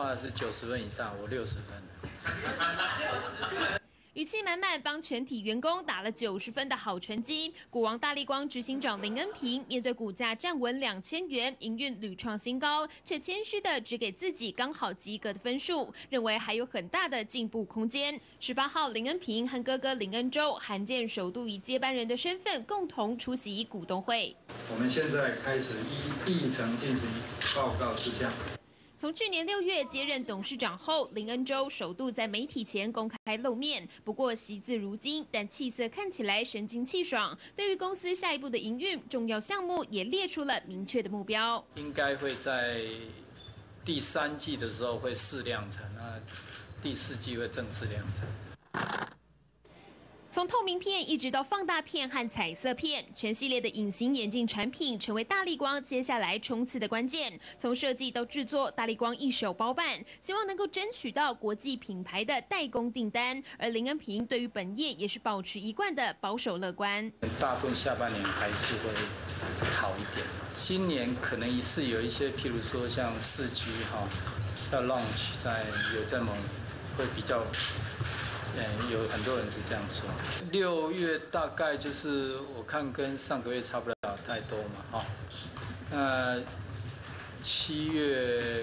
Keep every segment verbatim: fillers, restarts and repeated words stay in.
话是九十分以上，我六十分。 六十分。 语气满满，帮全体员工打了九十分的好成绩。股王大立光执行长林恩平面对股价站稳两千元，营运屡创新高，却谦虚的只给自己刚好及格的分数，认为还有很大的进步空间。十八号，林恩平和哥哥林恩洲罕见首度以接班人的身份共同出席股东会。 我们现在开始依议程进行报告事项。 从去年六月接任董事长后，林恩洲首度在媒体前公开露面。不过惜字如金，但气色看起来神清气爽。对于公司下一步的营运重要项目，也列出了明确的目标。 应该会在第三季的时候会试量产，那第四季会正式量产。 从透明片一直到放大片和彩色片，全系列的隐形眼镜产品成为大立光接下来冲刺的关键。从设计到制作，大立光一手包办，希望能够争取到国际品牌的代工订单。而林恩平对于本业也是保持一贯的保守乐观。 大部分下半年还是会好一点，今年可能是有一些，譬如说像四 G 哈，要 launch 在有这么会比较。 嗯，有很多人是这样说。六月大概就是我看跟上个月差不了太多嘛，哈、哦。那七月，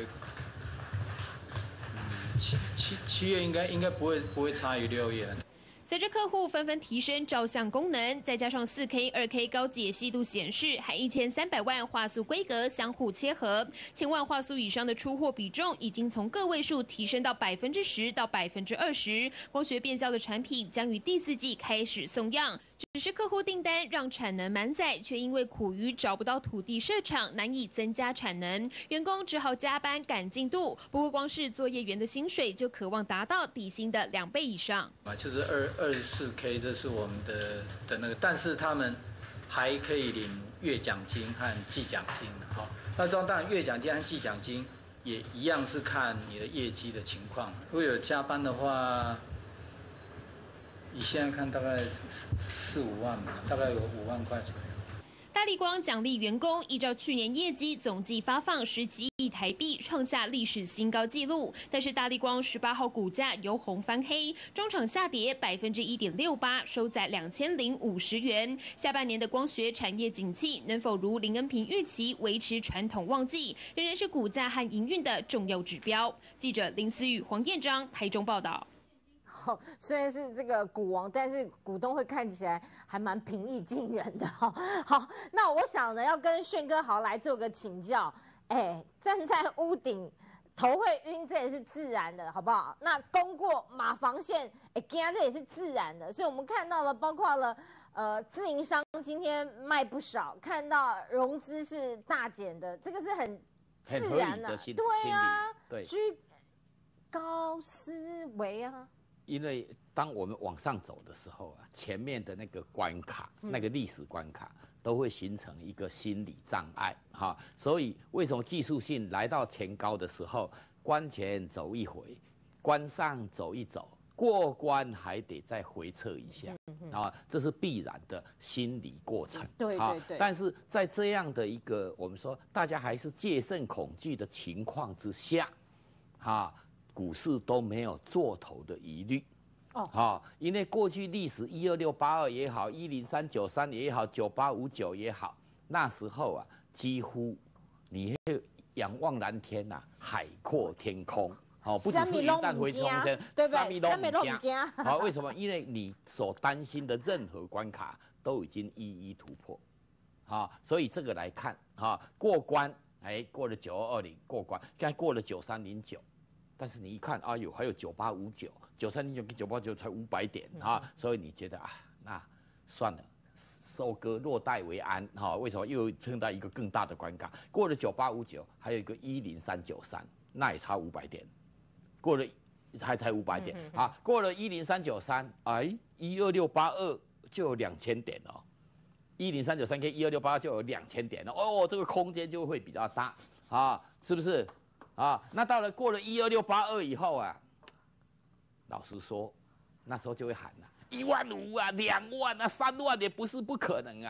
嗯，七七七月应该应该不会不会差于六月。 随着客户纷纷提升照相功能，再加上 四 K、二 K 高解析度显示，还一千三百万画素规格相互切合，千万画素以上的出货比重已经从个位数提升到百分之十到百分之二十。光学变焦的产品将于第四季开始送样。 只是客户订单让产能满载，却因为苦于找不到土地设厂，难以增加产能，员工只好加班赶进度。不过，光是作业员的薪水就渴望达到底薪的两倍以上。 啊，就是二二十四 K， 这是我们的的那个，但是他们还可以领月奖金和季奖金哈。哦、那当然，月奖金和季奖金也一样是看你的业绩的情况。如果有加班的话。 你现在看大概四五万吧，大概有五万块左右。 大立光奖励员工，依照去年业绩总计发放十几亿台币，创下历史新高纪录。但是大立光十八号股价由红翻黑，中场下跌百分之一点六八，收在两千零五十元。下半年的光学产业景气能否如林恩平预期维持传统旺季，仍然是股价和营运的重要指标。记者林思雨、黄彦章台中报道。 好，虽然是这个股王，但是股东会看起来还蛮平易近人的哈。好，那我想呢，要跟炫哥豪来做个请教。哎，站在屋顶头会晕，这也是自然的，好不好？那攻过马防线，哎，惊这也是自然的。所以我们看到了，包括了呃自营商今天卖不少，看到融资是大减的，这个是很自然的。 的对啊， 对， 居高思维啊。 因为当我们往上走的时候啊，前面的那个关卡，嗯、那个历史关卡，都会形成一个心理障碍哈。所以为什么技术性来到前高的时候，关前走一回，关上走一走，过关还得再回撤一下啊，这是必然的心理过程。 对对对。 但是在这样的一个我们说大家还是戒慎恐惧的情况之下，啊。 股市都没有做头的疑虑，哦，好，因为过去历史一二六八二也好，一零三九三也好，九八五九也好，那时候啊，几乎你会仰望蓝天呐、啊，海阔天空，好、哦，不只是云淡风轻， 对不对？ 三米都不惊，好，为什么？因为你所担心的任何关卡都已经一一突破，好，所以这个来看，哈，过关，哎，过了九二二零过关，该过了九三零九。 但是你一看，哎呦，还有九八五九、九三零九跟九八九才五百点啊，所以你觉得啊，那算了，收割落袋为安哈、啊？为什么又碰到一个更大的关卡？过了九八五九，还有一个一零三九三，那也差五百点，过了还才五百点、嗯、啊，过了一零三九三，哎，一二六八二就有两千点哦，一零三九三跟一二六八二就有两千点了哦，这个空间就会比较大啊，是不是？ 啊，那到了过了一二六八二以后啊，老实说，那时候就会喊了、啊，一万五啊，两万啊，三万也不是不可能啊。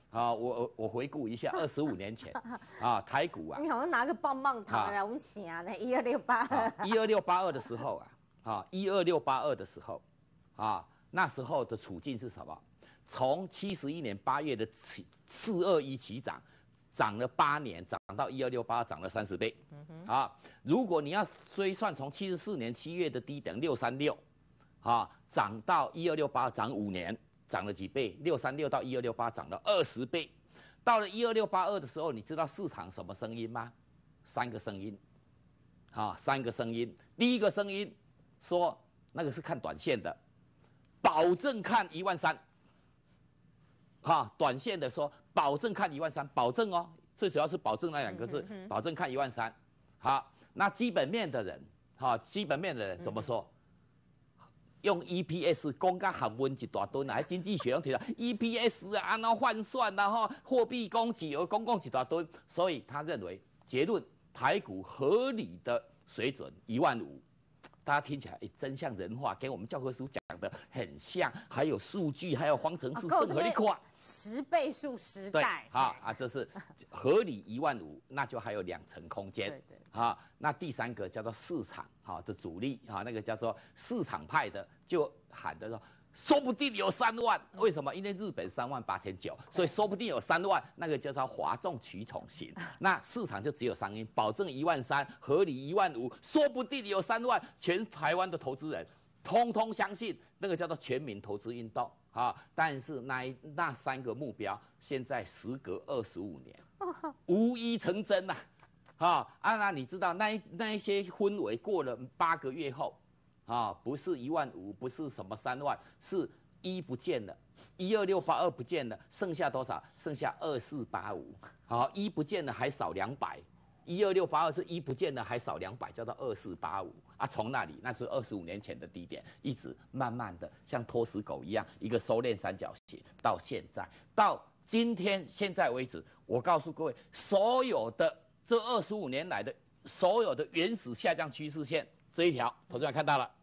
啊，我我我回顾一下，二十五年前啊，台股啊， 你好像拿个棒棒糖来我们想呢，一二六八二， 一二六八二的时候啊，啊，一二六八二的时候，啊，那时候的处境是什么？从七十一年八月的起四二一起涨，涨了八年，涨到一二六八，涨了三十倍。啊，如果你要追算从七十四年七月的低点六三六，啊，涨到一二六八，涨五年。涨了几倍？六三六到一二六八涨了二十倍。到了一二六八二的时候，你知道市场什么声音吗？三个声音，啊，三个声音。第一个声音说那个是看短线的，保证看一万三。啊，短线的说保证看一万三，保证哦，最主要是保证那两个字，保证看一万三。好，那基本面的人，哈、啊，基本面的人怎么说？用 E P S 讲甲韩文一大堆，来经济学拢提到 E P S 啊，安怎换算然后货币供给额公共一大堆，所以他认为结论台股合理的水准一万五，大家听起来哎真像人话，跟我们教科书讲的很像，还有数据，还有方程式，甚合理化十倍数时对， 代， 好啊，这是合理一万五，那就还有两成空间。 对对。 好，那第三个叫做市场哈的主力啊，那个叫做市场派的，就喊的说，说不定有三万，为什么？因为日本三万八千九，所以说不定有三万，那个叫做哗众取宠型。那市场就只有三亿，保证一万三，合理一万五，说不定有三万，全台湾的投资人通通相信，那个叫做全民投资运动啊。但是那一那三个目标，现在时隔二十五年，无一成真呐、啊。啊啊！那你知道那一那一些氛围过了八个月后，啊，不是一万五，不是什么三万，是一不见了，一二六八二不见了，剩下多少？剩下二四八五。好，一不见了还少两百，一二六八二是一不见了还少两百，叫做二四八五啊。从那里那是二十五年前的低点，一直慢慢的像拖死狗一样，一个收敛三角形，到现在到今天现在为止，我告诉各位，所有的。这二十五年来的所有的原始下降趋势线这一条，投资者看到了，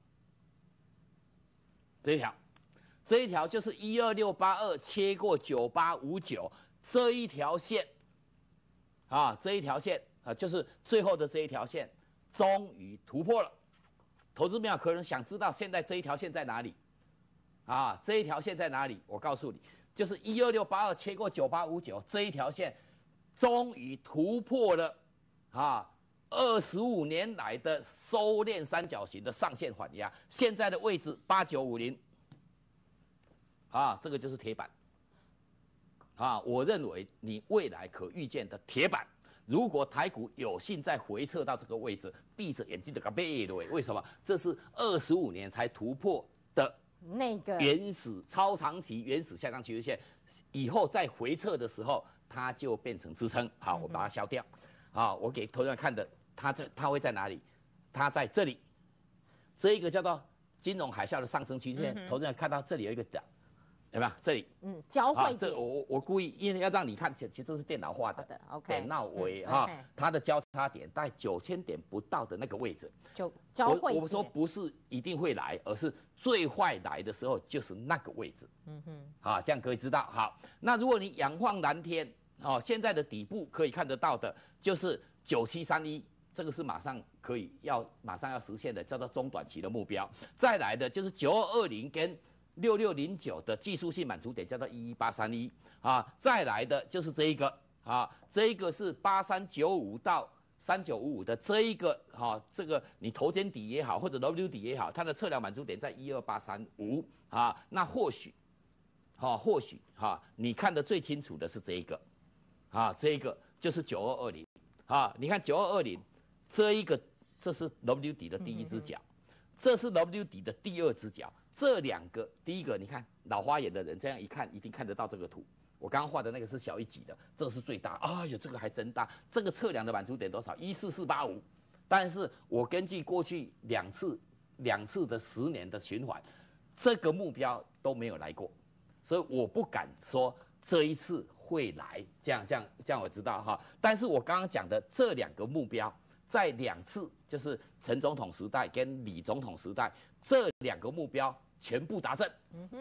这一条，这一条就是一二六八二切过九八五九这一条线，啊，这一条线啊，就是最后的这一条线，终于突破了。投资朋友可能想知道现在这一条线在哪里？啊，这一条线在哪里？我告诉你，就是一二六八二切过九八五九这一条线。终于突破了啊！二十五年来的收敛三角形的上限缓压，现在的位置八九五零，啊，这个就是铁板啊！我认为你未来可预见的铁板，如果台股有幸再回撤到这个位置，闭着眼睛就给背了。为什么？这是二十五年才突破的那个原始超长期原始下降趋势线，以后再回撤的时候。它就变成支撑，好，我把它消掉，好，我给投资人看的，它这它会在哪里？它在这里，这一个叫做金融海啸的上升趋势线，投资人看到这里有一个点，有没有？这里， 嗯，交汇点， 这我我故意因为要让你看，其实这是电脑画的， 的 ，OK， 点到尾哈，它的交叉点大概九千点不到的那个位置， 就交汇点。 我我说不是一定会来，而是最坏来的时候就是那个位置，嗯哼，好，这样各位知道，好，那如果你仰望蓝天。哦，现在的底部可以看得到的，就是九七三一，这个是马上可以要马上要实现的，叫做中短期的目标。再来的就是九二二零跟六六零九的技术性满足点，叫做一一八三一啊。再来的就是这一个啊，这一个是八三九五到三九五五的这一个哈、啊，这个你头肩底也好，或者 W 底也好，它的测量满足点在一二八三五啊。那或许，哈、啊，或许哈、啊，你看得最清楚的是这一个。啊，这一个就是九二二零，啊，你看九二二零，这一个这是 W 底的第一只脚，这是 W 底的第二只脚，这两个，第一个你看老花眼的人这样一看，一定看得到这个图。我刚刚画的那个是小一级的，这个是最大，哎呦，这个还真大，这个测量的满足点多少？一四四八五，但是我根据过去两次两次的十年的循环，这个目标都没有来过，所以我不敢说这一次。会来，这样这样这样我知道哈，但是我刚刚讲的这两个目标，在两次就是陈总统时代跟李总统时代这两个目标全部达成，嗯哼，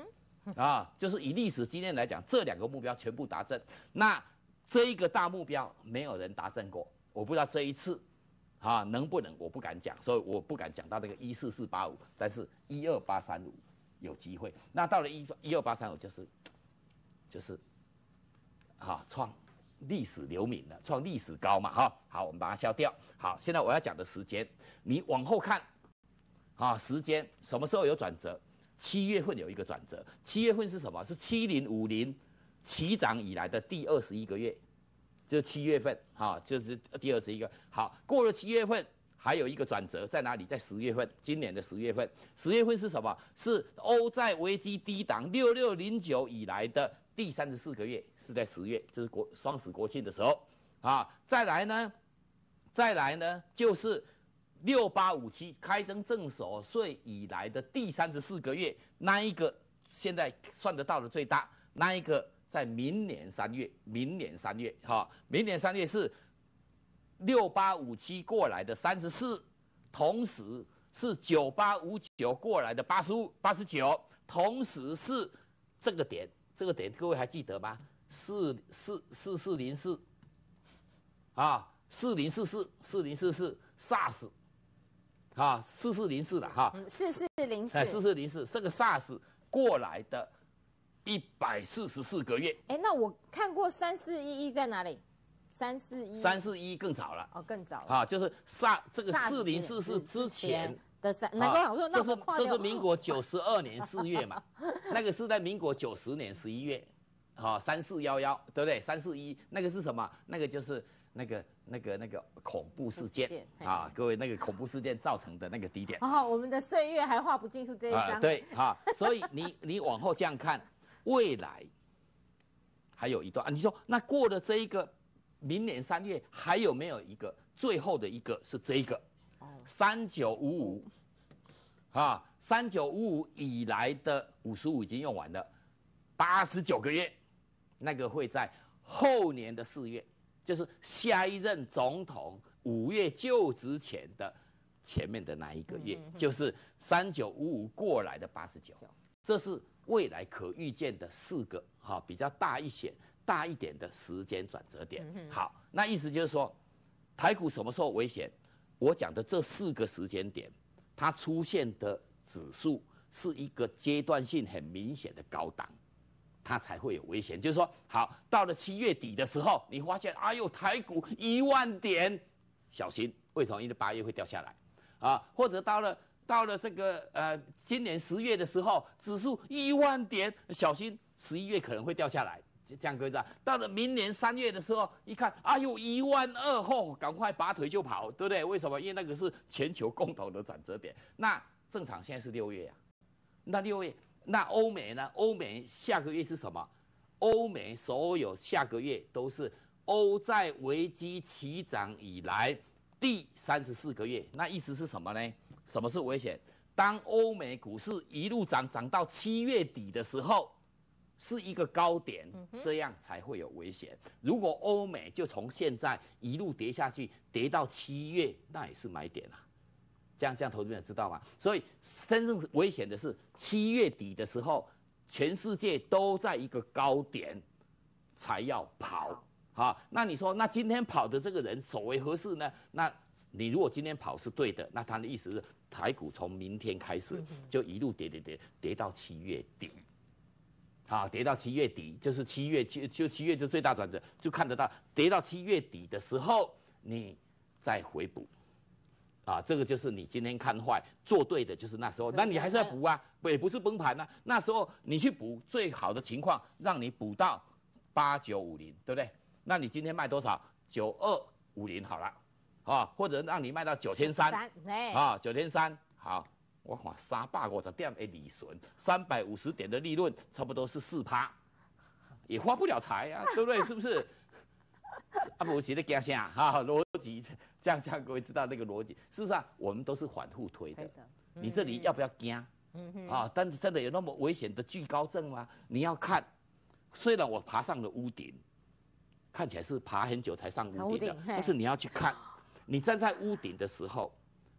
啊，就是以历史经验来讲，这两个目标全部达成。那这一个大目标没有人达成过，我不知道这一次啊能不能，我不敢讲，所以我不敢讲到那个一四四八五，但是一二八三五有机会。那到了一一二八三五就是就是啊创历史留名了，创历史高嘛哈。好，我们把它消掉。好，现在我要讲的时间，你往后看啊，时间什么时候有转折？七月份有一个转折，七月份是什么？是七零五零起涨以来的第二十一个月，就是七月份，哈，就是第二十一个。好，过了七月份，还有一个转折在哪里？在十月份，今年的十月份。十月份是什么？是欧债危机低档六六零九以来的第三十四个月，是在十月，就是国双十国庆的时候，啊，再来呢，再来呢，就是六八五七开征正所税以来的第三十四个月，那一个现在算得到的最大，那一个在明年三月，明年三月哈，明年三月是六八五七过来的三十四，同时是九八五九过来的八十五、八十九，同时是这个点，这个点各位还记得吗？四四四四零四啊，四零四四四零四四 SARS。啊，四四零四了哈， 四四零四， 哎，四四零四，这个 SARS 过来的一百四十四个月。 哎，那我看过三四一一在哪里？三四一， 三四一更早了， 哦，更早了啊，就是 SARS 这个四零四四之前的三，难怪我说那这是这是民国九十二年四月嘛，那个是在民国九十年十一月，啊，三四幺幺，对不对？三四一那个是什么？那个就是那个。那个那个恐怖事件啊，各位那个恐怖事件造成的那个低点。 哦，我们的岁月还画不进去这一张。 啊，对啊，所以你你往后这样看，未来还有一段啊。你说那过了这一个明年三月，还有没有一个最后的一个是这一个三九五五啊？三九五五以来的五十五已经用完了，八十九个月，那个会在后年的四月。就是下一任总统五月就职前的前面的那一个月，就是三九五五过来的八十九，这是未来可预见的四个哈比较大一些、大一点的时间转折点。好，那意思就是说，台股什么时候危险？我讲的这四个时间点，它出现的指数是一个阶段性很明显的高档。它才会有危险，就是说，好，到了七月底的时候，你发现，哎呦，台股一万点，小心，为什么？因为八月会掉下来，啊，或者到了到了这个呃今年十月的时候，指数一万点，小心，十一月可能会掉下来，这样各位知道。到了明年三月的时候，一看，哎呦，一万二后，赶快拔腿就跑，对不对？为什么？因为那个是全球共同的转折点。那正常现在是六月呀、啊，那六月。那欧美呢？欧美下个月是什么？欧美所有下个月都是欧债危机起涨以来第三十四个月。那意思是什么呢？什么是危险？当欧美股市一路涨涨到七月底的时候，是一个高点，这样才会有危险。如果欧美就从现在一路跌下去，跌到七月，那也是买点啊。这样这样，投资者知道吗？所以真正危险的是七月底的时候，全世界都在一个高点，才要跑。好，那你说，那今天跑的这个人所为何事呢？那你如果今天跑是对的，那他的意思是台股从明天开始就一路跌跌跌跌到七月底。好，跌到七月底，就是七月就就七月就最大转折，就看得到跌到七月底的时候，你再回补。啊，这个就是你今天看坏做对的，就是那时候，那你还是要补啊，也不是崩盘啊。那时候你去补，最好的情况让你补到八九五零，对不对？那你今天卖多少？九二五零好了，啊，或者让你卖到九千三，啊，九千三，好，我看三百五十点的利润，三百五十点的利润，差不多是四趴，也花不了财啊，对不对？是不是？啊，不是在惊啥哈？逻辑这样这样，各位知道那个逻辑。事实上，我们都是反复推的。嗯、你这里要不要惊？嗯、啊，但是真的有那么危险的惧高症吗？你要看，虽然我爬上了屋顶，看起来是爬很久才上屋顶的，但是你要去看，你站在屋顶的时候，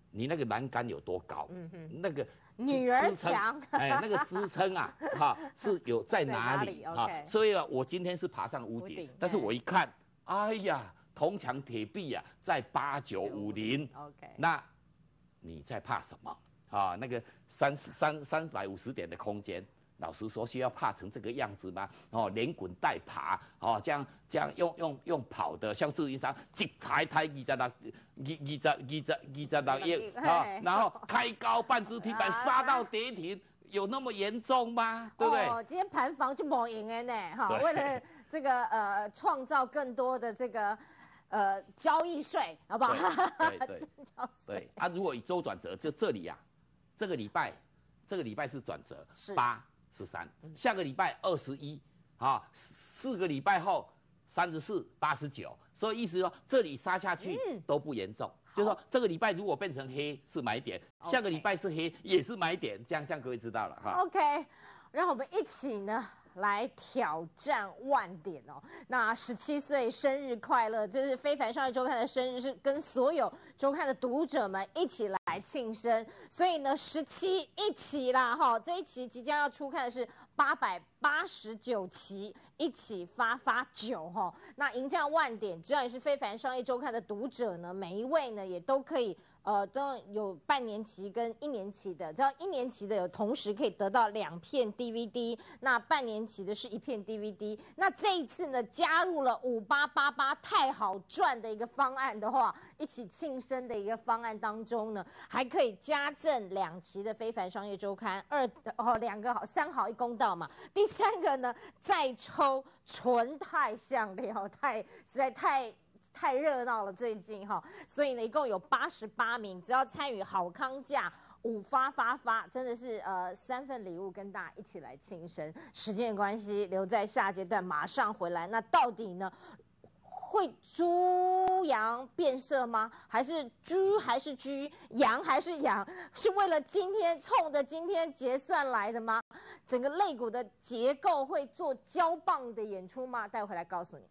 你那个栏杆有多高？嗯哼，那个女儿墙， 哎，那个支撑啊，哈，是有在哪里哈？所以啊，我今天是爬上屋顶，但是我一看，哎呀，铜墙铁壁啊，在八九五零 ，OK， 那你在怕什么啊？那个三三三百五十点的空间。老实说，需要怕成这个样子吗？哦，连滚带爬，哦，这样这样用用用跑的，像是一张一台台二十六、二二十、二十、二十六亿啊，然后开高半只停板杀到跌停，有那么严重吗？对不对？ 哦，今天盘房就没赢了呢，哈，为了这个呃创造更多的这个呃交易税，好不好？ 对对对，对啊，如果以周转折，就这里呀、啊，这个礼拜，这个礼拜是转折八。十三，下个礼拜二十一，啊，四个礼拜后三十四、八十九，所以意思说这里杀下去都不严重，嗯、就是说这个礼拜如果变成黑是买点， okay. 下个礼拜是黑也是买点，这样这样各位知道了哈。 OK， 让我们一起呢来挑战万点哦。那十七岁生日快乐，这是非凡商业周刊的生日，是跟所有周刊的读者们一起来庆生，所以呢，十七一起啦哈，这一期即将要出刊的是八百八十九期，一起发发九哈。那迎战万点，只要你是非凡商业周刊的读者呢，每一位呢也都可以呃都有半年期跟一年期的，只要一年期的有同时可以得到两片 D V D， 那半年期的是一片 D V D。那这一次呢，加入了五八八八太好赚的一个方案的话，一起庆生的一个方案当中呢。还可以加赠两期的非凡商业周刊，二哦两个好，三好一公道嘛。第三个呢，再抽纯钛项链，太实在太太热闹了最近哈，所以呢，一共有八十八名，只要参与好康价五发发发，真的是呃三份礼物跟大家一起来庆生。时间的关系，留在下阶段马上回来。那到底呢？会猪羊变色吗？还是猪还是居，羊还是羊？是为了今天冲着今天结算来的吗？整个类股的结构会做交棒的演出吗？待会回来告诉你。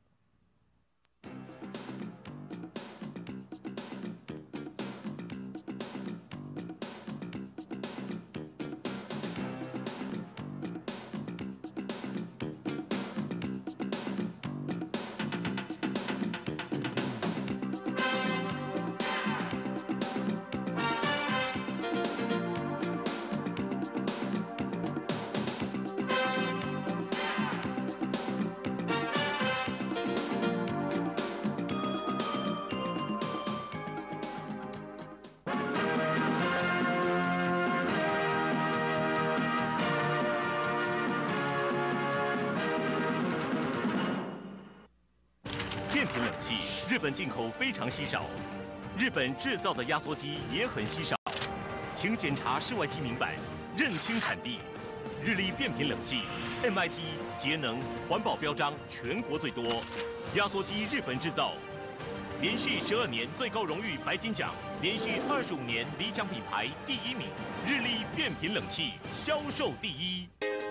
变频冷气，日本进口非常稀少，日本制造的压缩机也很稀少，请检查室外机明板，认清产地。日立变频冷气 ，M I T 节能环保标章全国最多，压缩机日本制造，连续十二年最高荣誉白金奖，连续二十五年理想品牌第一名。日立变频冷气销售第一。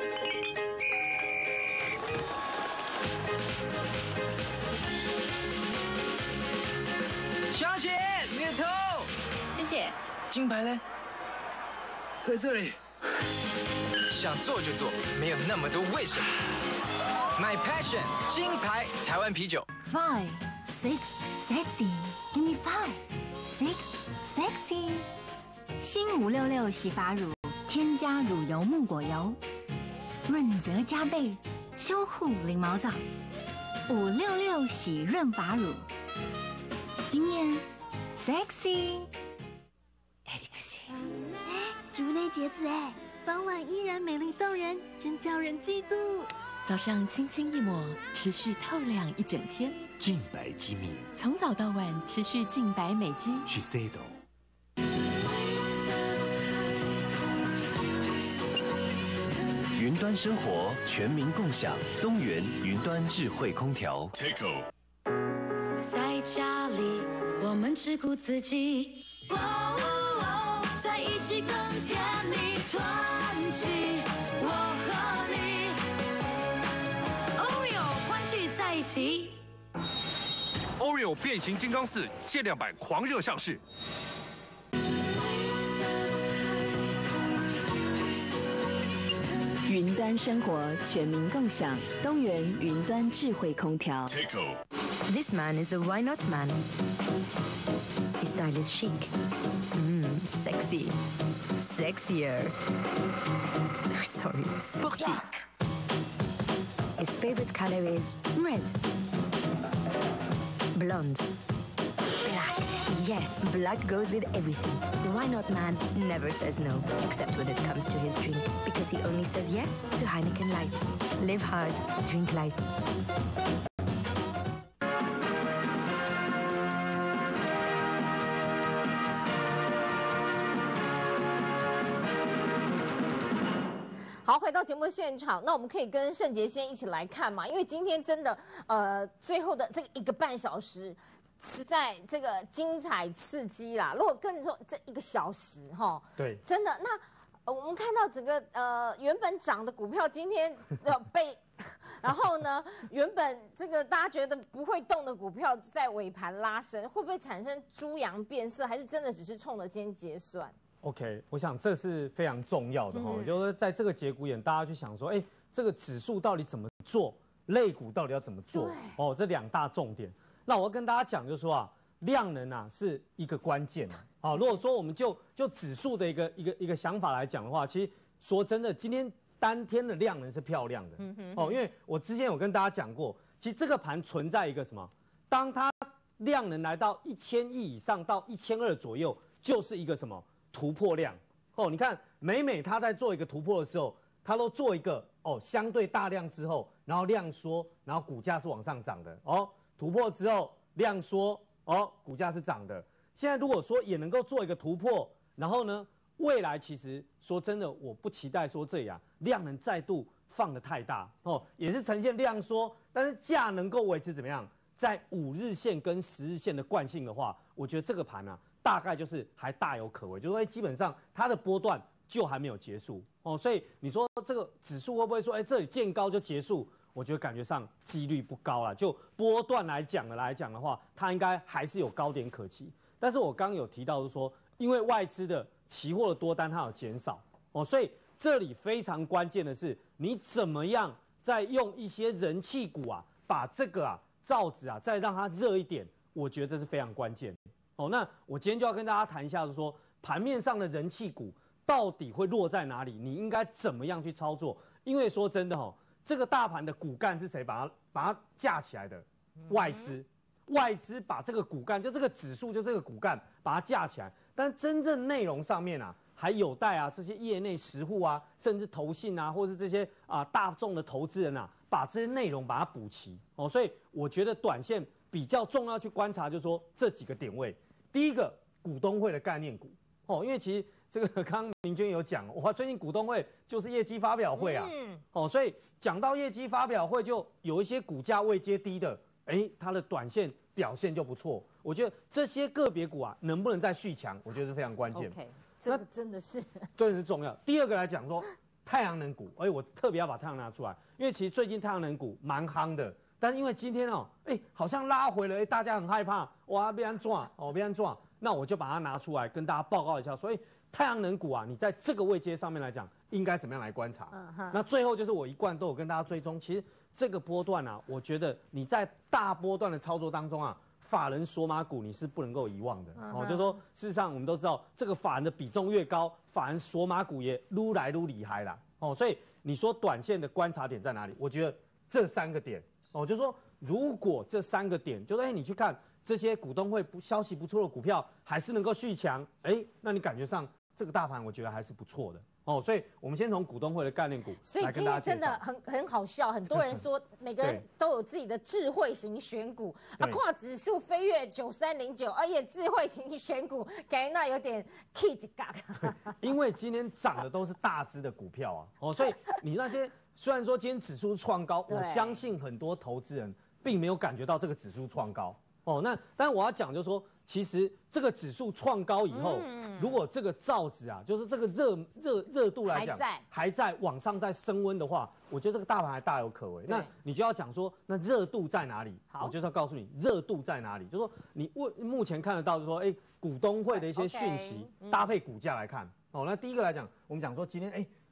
小姐，你的头。 谢谢。 金牌呢？在这里。想做就做，没有那么多为什么。My passion， 金牌台湾啤酒。 Five, six, sexy. Give me five, six, sexy. 新五六六洗发乳，添加乳油木果油，润泽加倍，修护零毛躁。五六六洗润发乳。惊艳 ，sexy， Elixir， 哎，竹内结子哎，傍晚依然美丽动人，真叫人嫉妒。 早上轻轻一抹，持续透亮一整天。 净白机密， 从早到晚持续净白美肌。 Shiseido。云端生活，全民共享。东元云端智慧空调。Takeo。 在家里，我们只顾自己。哦哦哦，在一起更甜蜜，传奇。我和你，Oreo 欢聚在一起。 Oreo 变形金刚四限量版狂热上市。 云端生活，全民共享。东元云端智慧空调。 This man is a why not man. His style is chic. Mmm, sexy. Sexier. Sorry, sporty. His favorite color is red. Blonde. Black. Yes, black goes with everything. The why not man never says no, except when it comes to his drink, because he only says yes to Heineken Light. Live hard, drink light. 好，回到节目现场，那我们可以跟盛杰先一起来看嘛，因为今天真的，呃，最后的这个一个半小时，实在这个精彩刺激啦。如果跟你说这一个小时哈， 对， 真的，那、呃、我们看到整个呃原本涨的股票，今天呃被，然后呢，原本这个大家觉得不会动的股票，在尾盘拉升，会不会产生猪羊变色，还是真的只是冲着今天结算？ OK， 我想这是非常重要的哈，嗯、就是在这个节骨眼，大家去想说，哎，这个指数到底怎么做，类股到底要怎么做？哦，这两大重点。那我要跟大家讲，就是说啊，量能啊是一个关键啊。好，如果说我们就就指数的一个一个一个想法来讲的话，其实说真的，今天当天的量能是漂亮的。嗯哼哦，因为我之前有跟大家讲过，其实这个盘存在一个什么？当它量能来到一千亿以上到一千二左右，就是一个什么？ 突破量哦，你看每每它在做一个突破的时候，它都做一个哦相对大量之后，然后量缩，然后股价是往上涨的哦。突破之后量缩哦，股价是涨的。现在如果说也能够做一个突破，然后呢，未来其实说真的，我不期待说这样量能再度放得太大哦，也是呈现量缩，但是价能够维持怎么样，在五日线跟十日线的惯性的话，我觉得这个盘啊。 大概就是还大有可为，就是说基本上它的波段就还没有结束哦，所以你说这个指数会不会说，哎，这里见高就结束？我觉得感觉上几率不高啦。就波段来讲的来讲的话，它应该还是有高点可期。但是我刚刚有提到，就是说，因为外资的期货的多单它有减少哦，所以这里非常关键的是，你怎么样再用一些人气股啊，把这个啊造纸啊再让它热一点，我觉得这是非常关键。 哦，那我今天就要跟大家谈一下，就是说盘面上的人气股到底会落在哪里？你应该怎么样去操作？因为说真的哦，这个大盘的骨干是谁把它把它架起来的？外资，外资把这个骨干，就这个指数，就这个骨干把它架起来。但真正内容上面啊，还有待啊这些业内实户啊，甚至投信啊，或是这些啊大众的投资人啊，把这些内容把它补齐。哦，所以我觉得短线比较重要去观察，就是说这几个点位。 第一个股东会的概念股哦，因为其实这个刚刚明娟有讲，哇，最近股东会就是业绩发表会啊，嗯、哦，所以讲到业绩发表会，就有一些股价位阶低的，哎，它的短线表现就不错。我觉得这些个别股啊，能不能再续强，我觉得是非常关键。 OK， 这个真的是真的是重要。第二个来讲说太阳能股，哎，我特别要把太阳能拿出来，因为其实最近太阳能股蛮夯的。 但是因为今天哦，哎，好像拉回了，哎，大家很害怕，哇，被人撞，哦，被人撞，那我就把它拿出来跟大家报告一下。所以太阳能股啊，你在这个位阶上面来讲，应该怎么样来观察？嗯、那最后就是我一贯都有跟大家追踪，其实这个波段啊，我觉得你在大波段的操作当中啊，法人索马股你是不能够遗忘的。嗯、哦，就是说事实上我们都知道，这个法人的比重越高，法人索马股也撸来撸厉害啦。哦，所以你说短线的观察点在哪里？我觉得这三个点。 哦，就是说，如果这三个点，就是哎，你去看这些股东会不消息不错的股票，还是能够续强，哎，那你感觉上这个大盘，我觉得还是不错的。哦，所以我们先从股东会的概念股来跟大家介绍。所以今天真的很很好笑，很多人说每个人都有自己的智慧型选股啊，跨指数飞跃九三零九，而且智慧型选股感觉那有点 K 几嘎。 因为今天涨的都是大只的股票啊，哦，所以你那些。 虽然说今天指数创高，我相信很多投资人并没有感觉到这个指数创高哦。那但我要讲就是说，其实这个指数创高以后，嗯、如果这个造纸啊，就是这个热热热度来讲，还在还在往上在升温的话，我觉得这个大盘还大有可为。那你就要讲说，那热度在哪里？我就是要告诉你热度在哪里，就是说你目前看得到，就是说，哎，股东会的一些讯息、okay, 搭配股价来看。哦，那第一个来讲，我们讲说今天哎。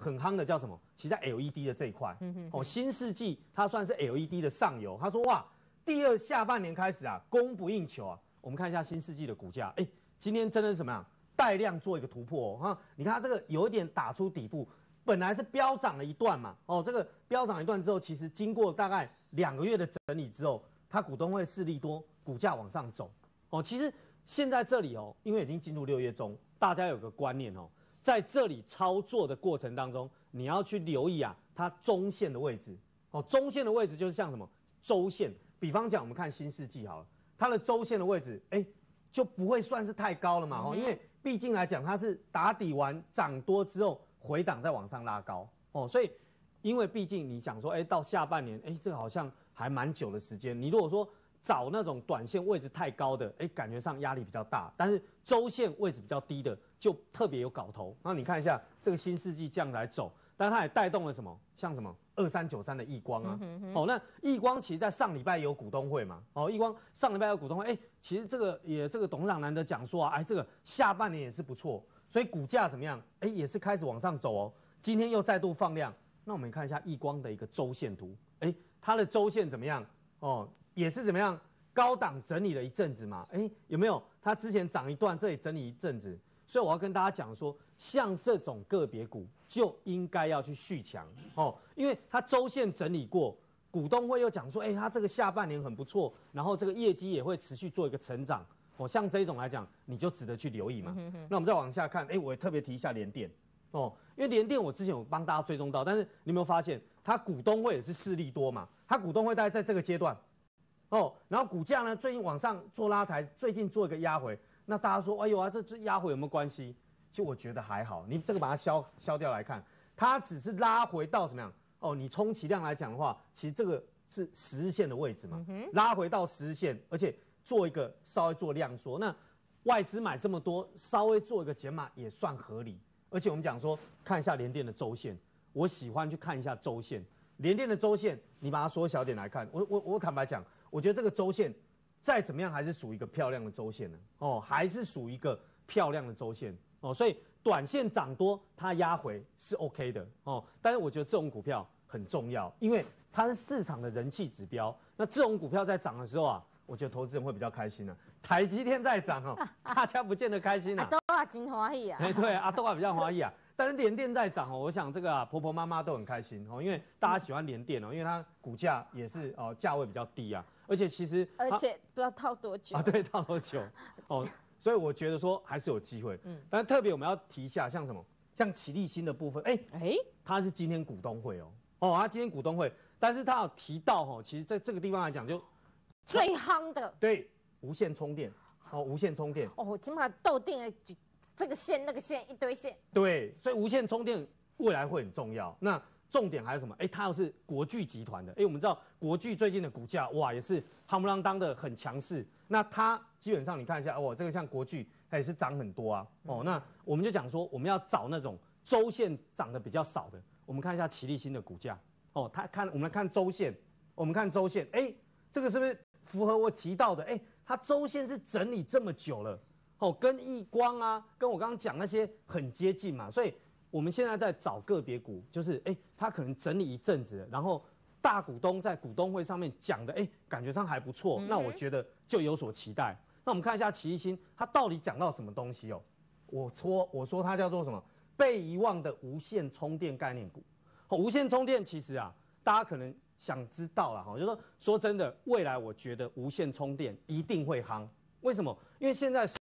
很夯的叫什么？其实在 L E D 的这一块，哦，新世纪它算是 L E D 的上游。他说哇，第二下半年开始啊，供不应求啊。我们看一下新世纪的股价，哎，今天真的是什么样？带量做一个突破哦，哈，你看它这个有一点打出底部，本来是飙涨了一段嘛，哦，这个飙涨一段之后，其实经过大概两个月的整理之后，它股东会势力多，股价往上走，哦，其实现在这里哦，因为已经进入六月中，大家有个观念哦。在这里操作的过程当中，你要去留意啊，它中线的位置哦，中线的位置就是像什么周线，比方讲我们看新世纪好了，它的周线的位置，哎，就不会算是太高了嘛，哦，因为毕竟来讲它是打底完涨多之后回档再往上拉高哦，所以因为毕竟你想说，哎，到下半年，哎，这个好像还蛮久的时间，你如果说找那种短线位置太高的，哎，感觉上压力比较大，但是周线位置比较低的就特别有搞头。那你看一下这个新世纪这样来走，但它也带动了什么？像什么二三九三的亿光啊，嗯、哦，那亿光其实在上礼拜有股东会嘛，哦，亿光上礼拜有股东会，哎，其实这个也这个董事长难得讲说啊，哎，这个下半年也是不错，所以股价怎么样？哎，也是开始往上走哦，今天又再度放量。那我们看一下亿光的一个周线图，哎，它的周线怎么样？哦。也是怎么样高档整理了一阵子嘛？哎，有没有？它之前涨一段，这里整理一阵子，所以我要跟大家讲说，像这种个别股就应该要去续强哦，因为它周线整理过，股东会又讲说，哎，它这个下半年很不错，然后这个业绩也会持续做一个成长哦，像这一种来讲，你就值得去留意嘛。嗯、那我们再往下看，哎，我也特别提一下联电哦，因为联电我之前有帮大家追踪到，但是你有没有发现，它股东会也是势力多嘛？它股东会大概在这个阶段。哦，然后股价呢，最近往上做拉抬，最近做一个压回，那大家说，哎呦啊，这这压回有没有关系？其实我觉得还好，你这个把它消消掉来看，它只是拉回到怎么样？哦，你充其量来讲的话，其实这个是十日线的位置嘛，嗯、拉回到十日线，而且做一个稍微做量缩，那外资买这么多，稍微做一个减码也算合理。而且我们讲说，看一下联电的周线，我喜欢去看一下周线，联电的周线，你把它缩小点来看，我我我坦白讲。我觉得这个周线再怎么样还是属于一个漂亮的周线呢，哦，还是属于一个漂亮的周线哦，所以短线涨多它压回是 OK 的哦，但是我觉得这种股票很重要，因为它是市场的人气指标。那这种股票在涨的时候啊，我觉得投资人会比较开心啊。台积电在涨哦，大家不见得开心啊。 都啊，真欢喜啊。 哎，对啊，都啊比较欢喜啊。但是联电在涨哦，我想这个啊婆婆妈妈都很开心哦，因为大家喜欢联电哦，因为它股价也是哦价位比较低啊。而且其实， 而且不知道套多久啊，对，套多久哦，所以我觉得说还是有机会。嗯，但是特别我们要提一下，像什么，像奇力新的部分，哎哎，它是今天股东会哦，哦，它今天股东会，但是它有提到哦，其实在这个地方来讲就最夯的， 对，无线充电，哦，无线充电， 哦，起码斗定了这个线那个线一堆线， 对，所以无线充电未来会很重要。那重点还有什么？哎，它又是国巨集团的。哎，我们知道国巨最近的股价哇，也是夯不啷当的很强势。那它基本上你看一下，哦，这个像国巨，它也是涨很多啊。哦，那我们就讲说，我们要找那种周线涨得比较少的。我们看一下奇力新的股价。哦，它看我们来看周线，我们看周线，哎，这个是不是符合我提到的？哎，它周线是整理这么久了，哦，跟亿光啊，跟我刚刚讲那些很接近嘛，所以。我们现在在找个别股，就是哎，他可能整理一阵子，然后大股东在股东会上面讲的，哎，感觉上还不错，嗯、那我觉得就有所期待。那我们看一下奇力新，它到底讲到什么东西哦？我说我说它叫做什么？被遗忘的无线充电概念股。哦，无线充电其实啊，大家可能想知道了哈，就是说说真的，未来我觉得无线充电一定会夯。为什么？因为现在